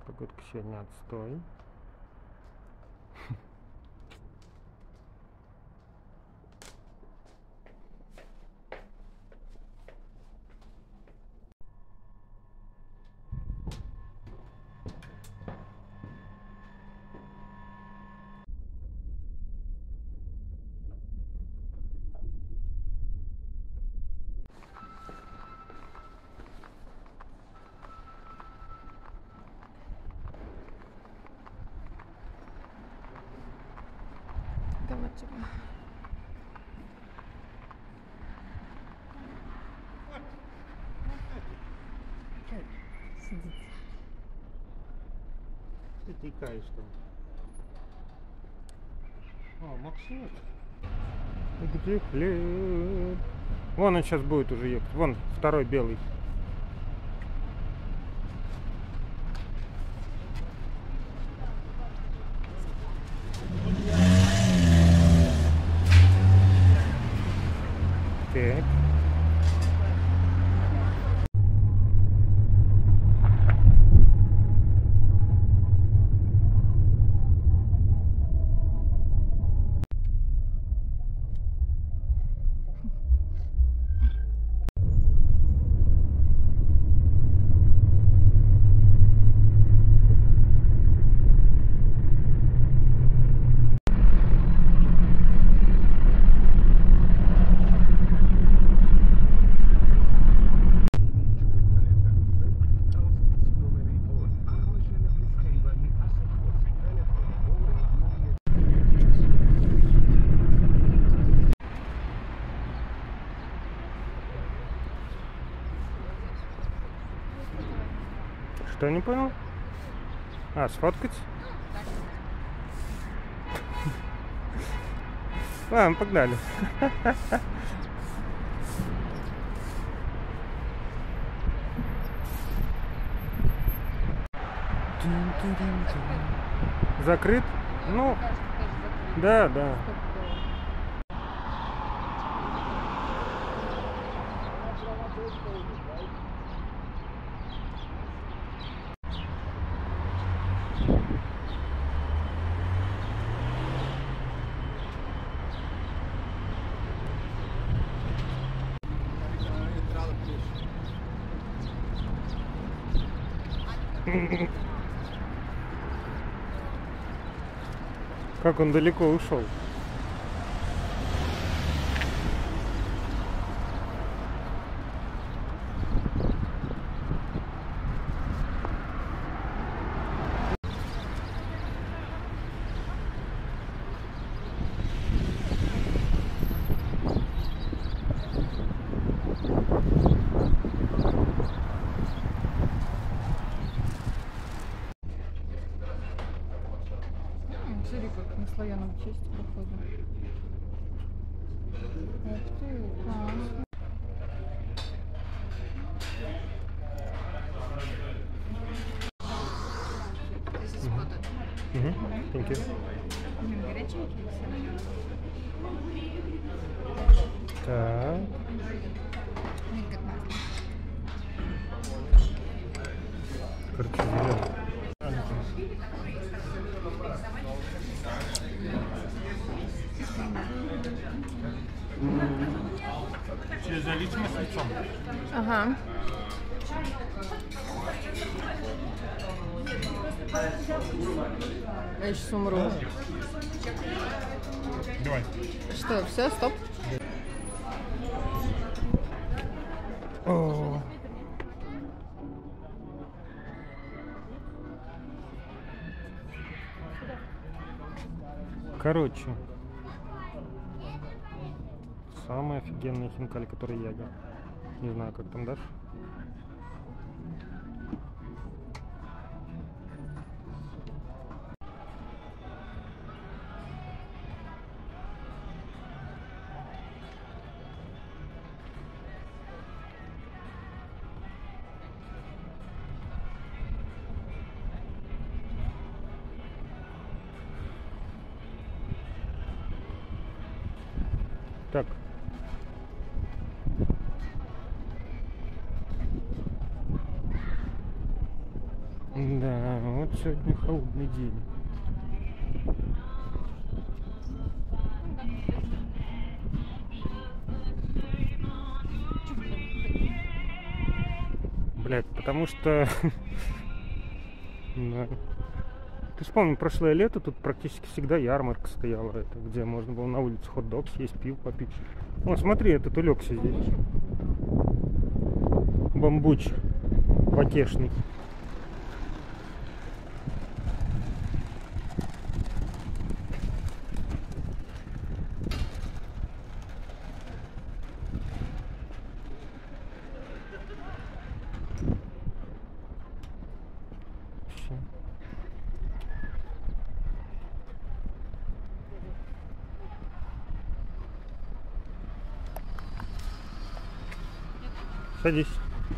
Погодка сегодня отстой. Сидит. Ты тыкаешь там. А, Максим. Где хлеб? Вон он сейчас будет уже ехать. Вон второй белый. Так. Что, не понял? А, сфоткать? Ладно, погнали. Закрыт? Ну, да, да. Как он далеко ушел. Смотри, как на слоеном тесте походу. Ух ты, классно. Thank you. Горяченькие все. Так. Как масло. Короче, зеленый. Через зависимость лицом. Ага. Я сейчас умру. Давай. Что, все, стоп? О. Короче, самая офигенная хинкали, которую я ел. Не знаю, как там дальше. Так. Да, вот сегодня холодный день. Блять, потому что... Да. Ты вспомни, прошлое лето тут практически всегда ярмарка стояла, это, где можно было на улице хот-дог съесть, пиво попить. О, смотри, этот улегся здесь. Бамбуч потешный. Садись.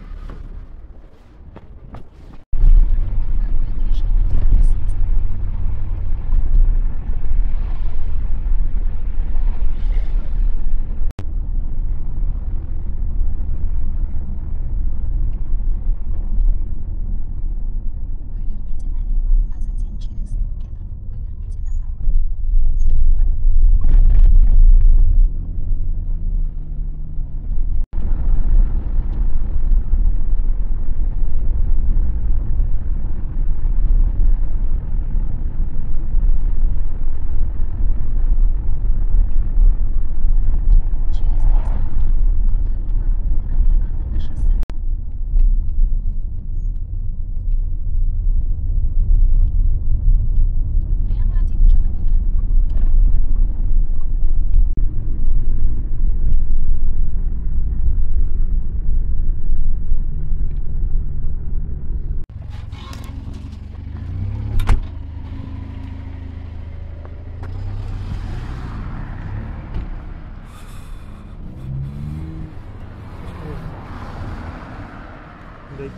Дай-ка.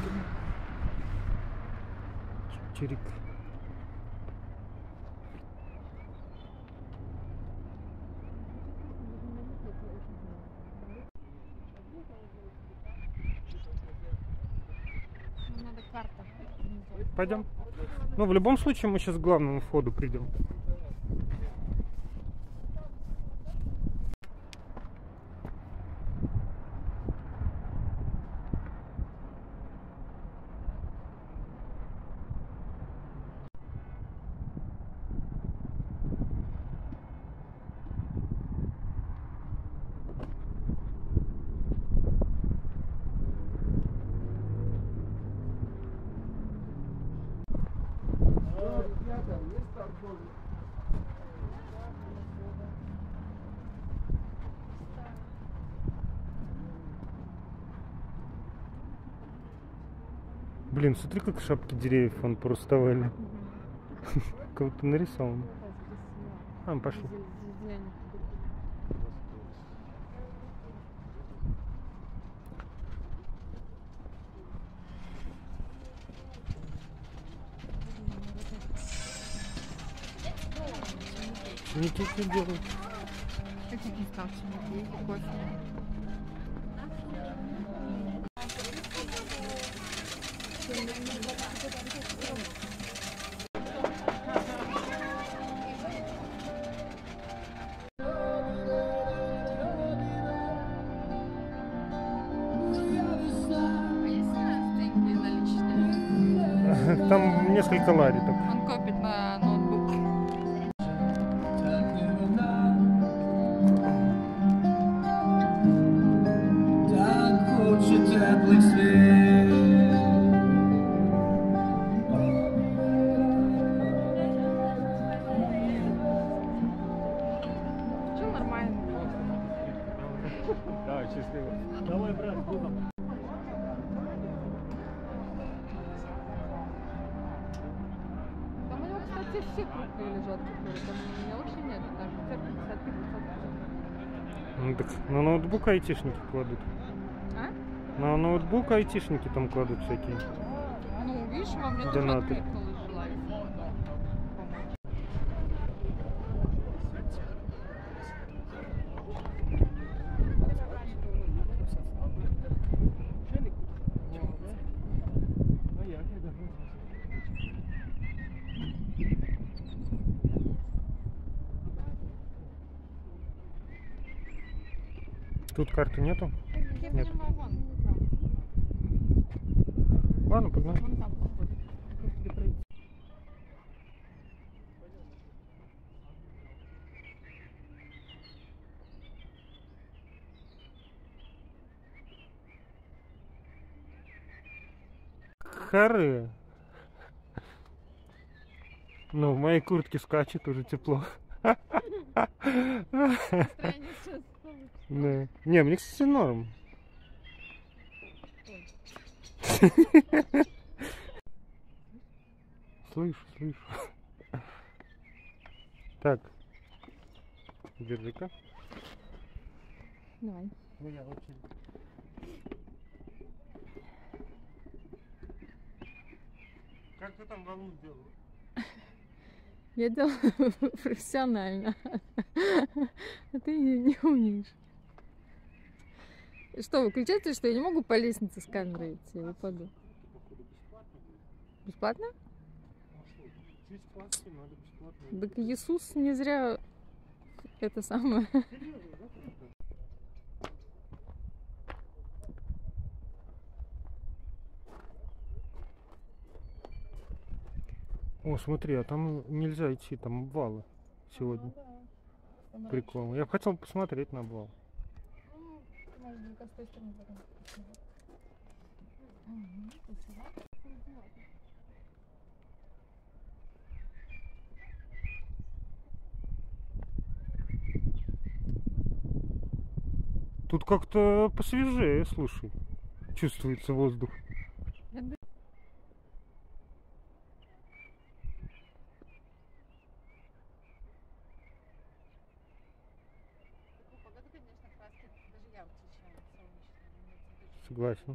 Чирик. Надо карта. Пойдем. Ну, в любом случае, мы сейчас к главному входу придем. Блин, смотри, как шапки деревьев вон пороставали. Как-то нарисовано. А, пошли. Никаких делают. Каких не стал кофе. Там несколько лариток. Он копит на ноутбук. Так хочет теплый свет. Все нормально. Да, счастливо. Давай, брат, будем. Там у него, кстати, все крупные лежат. Там у меня вообще нет. Там 50-50. Ну, так на ноутбук айтишники кладут. А? На ноутбук айтишники там кладут всякие. Ну, видишь, вам мне тоже Донаты. откликнулось желание. Тут карты нету? Я Нет. понимаю, вон. Ладно, погнали. Вон там походит. Как тебе пройти? Харе. Ну, в моей куртке скачет, уже тепло. Настроение сейчас получше. Да. Не, мне, кстати, норм. Слышу, слышу. Так. Держи-ка. Давай. Ну, я очень... Как ты там волну сделала? Я делаю профессионально. А ты не умеешь. Что, выключается, что я не могу по лестнице с камерой идти? Я упаду. Бесплатно? Чуть платить надо бесплатно. Так Иисус не зря это самое. О, смотри, а там нельзя идти, там обвалы сегодня. Прикол. Я бы хотел посмотреть на обвал. Тут как-то посвежее, слушай. Чувствуется воздух. Погода, конечно, краски даже ярче, чем солнечная. Согласен.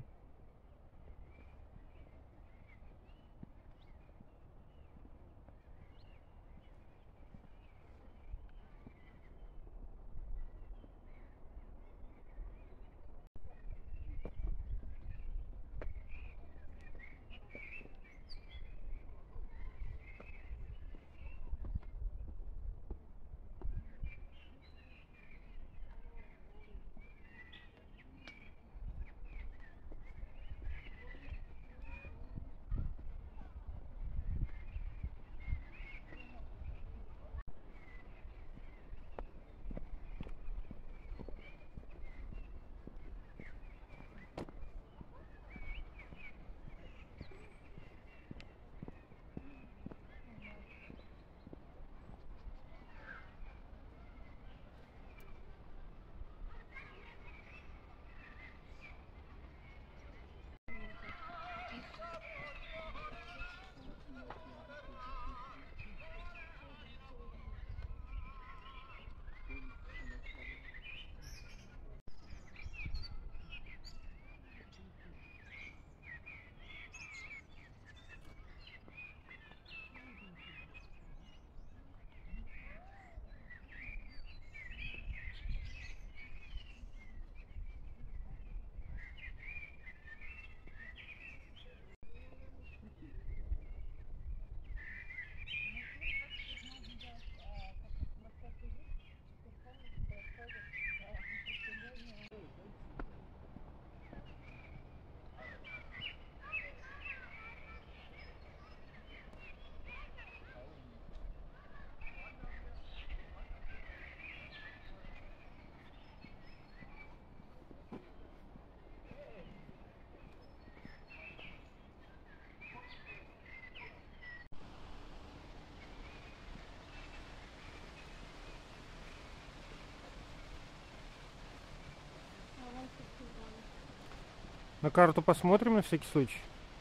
На карту посмотрим на всякий случай.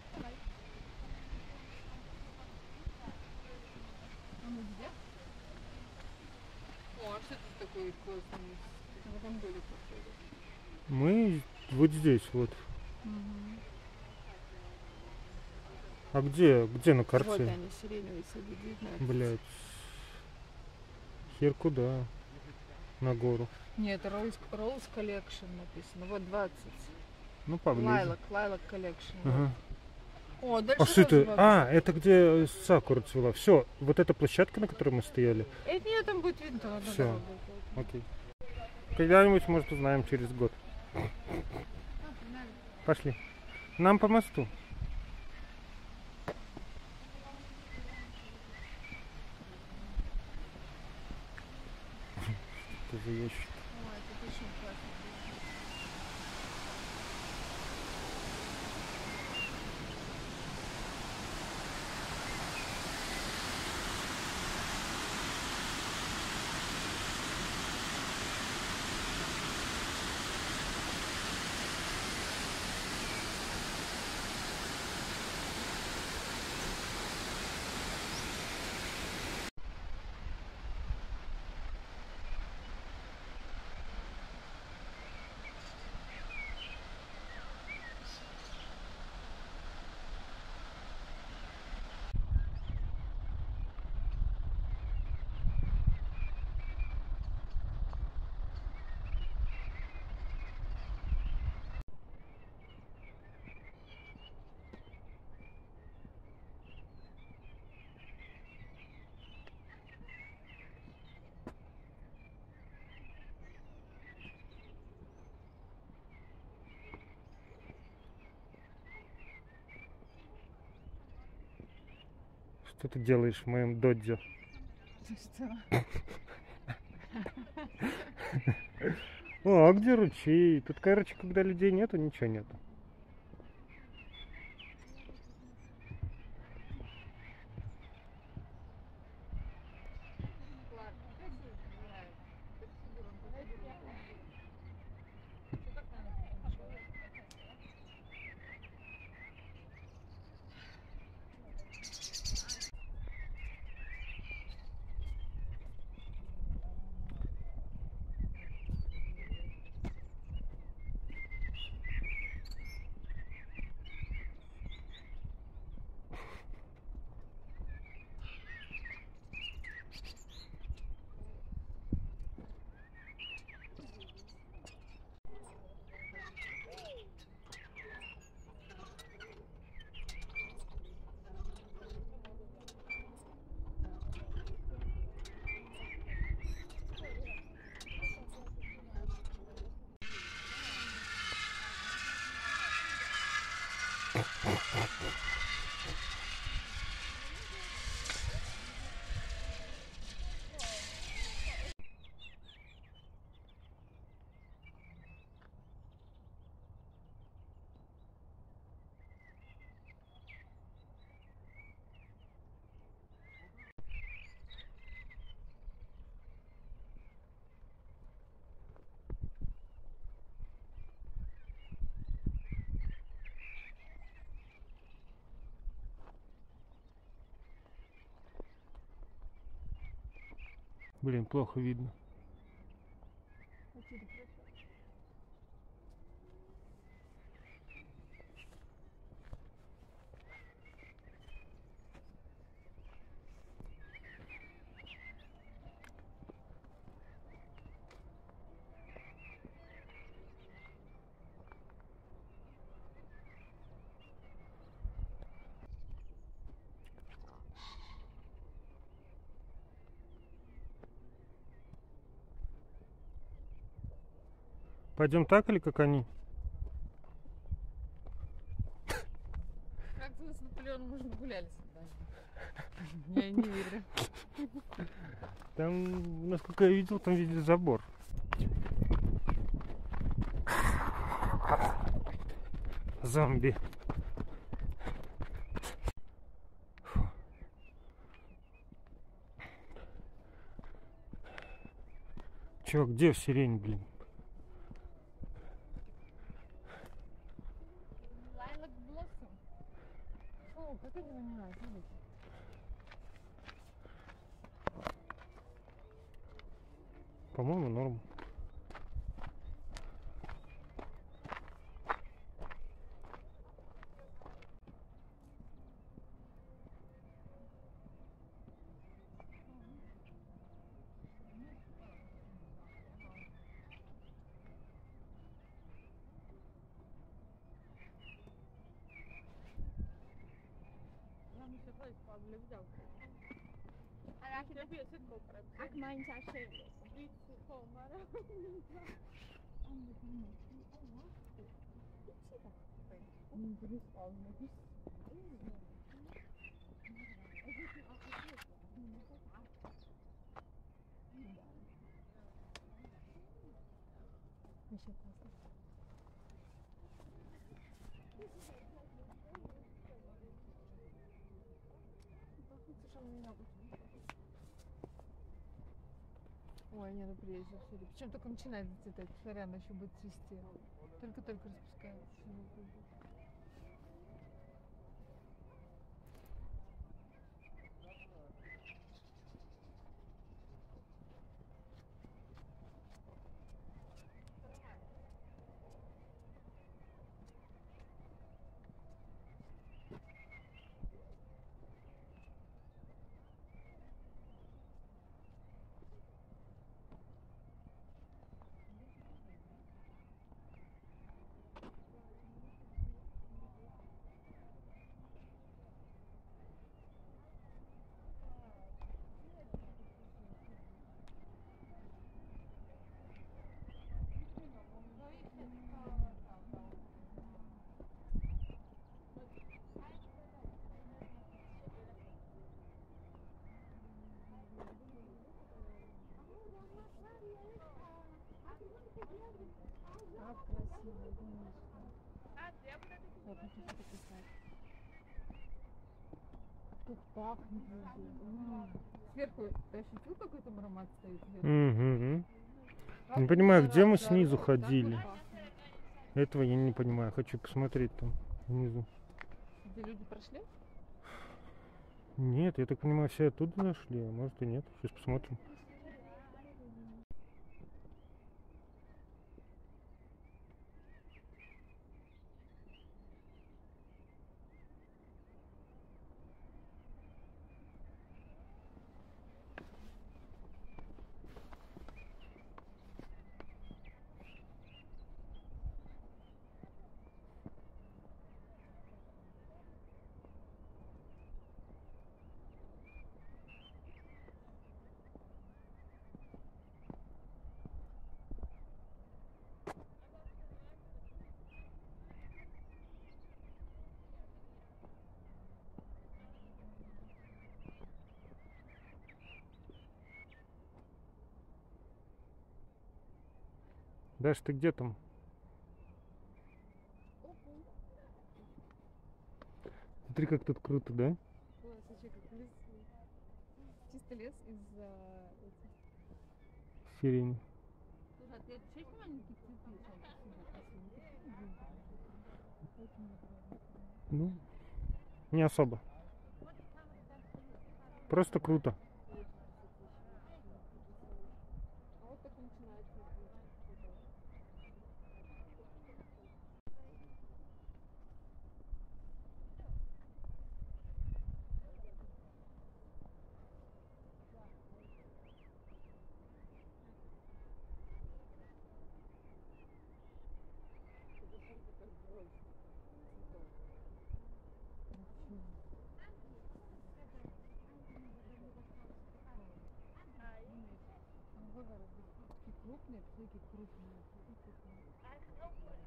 О, а что это такой классный? Это в этом доме походу. Мы вот здесь вот. А где на карте? Вот они, сиреневые сады, 19. Блять. Хер куда? На гору. Нет, это Rose Collection написано. Вот 20. Ну, поближе. Lilac Collection. Ага. О, дальше А что это? розовая. А, это где сакура цвела. Все, вот эта площадка, на которой мы стояли. Это нет, там будет видно. Всё. Окей. Когда-нибудь, может, узнаем через год. Пошли. Нам по мосту. Что за ящик? Ой, это очень классно. Что ты делаешь в моем додзе? Ты что? О, а где ручей? Тут, короче, когда людей нету, ничего нету. Ладно, красиво нравится. Как фигура, Блин, плохо видно. Пойдем так или как они? как-то с Наполеоном мы же гуляли сюда. Я не верю. Там, насколько я видел, там везде забор. Зомби. Фу. Чё, где в сирень, блин? Lilac Blossom. О, как это называется? Видите? По-моему, норм. Ak ma ince așa e. Ой, не, ну приезжай все. Причем только начинает зацветать, сорян, еще будет цвести. Только-только распускается. Как красиво, конечно. Вот, хочу записать. Тут пахнет везде. Сверху ты ощутил, какой там аромат стоит? Угу. Как Не понимаю, будто где мы дорога, снизу так ходили. пахнет. Этого я не понимаю. Хочу посмотреть там внизу. Где люди прошли? Нет, я так понимаю, все оттуда зашли, а может и нет. Сейчас посмотрим. Даш, ты где там? Смотри, как тут круто, да? Класс, вообще как лес. Чисто лес из этих. Сирень. Слушай, а ты обращаешь внимание, какие цветы сам по себе красивые? Очень мне нравится. Ну, не особо. Просто круто. А вот так начинает цветы. Такие крупные, такие крупные.